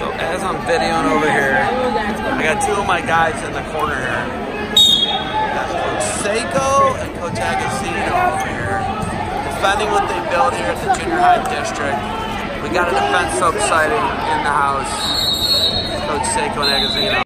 So as I'm videoing over here, I got two of my guys in the corner here. Got Coach Sako and Coach Agozzino over here, defending what they built here at the junior high district. We got a defense so exciting in the house. Coach Sako and Agozzino.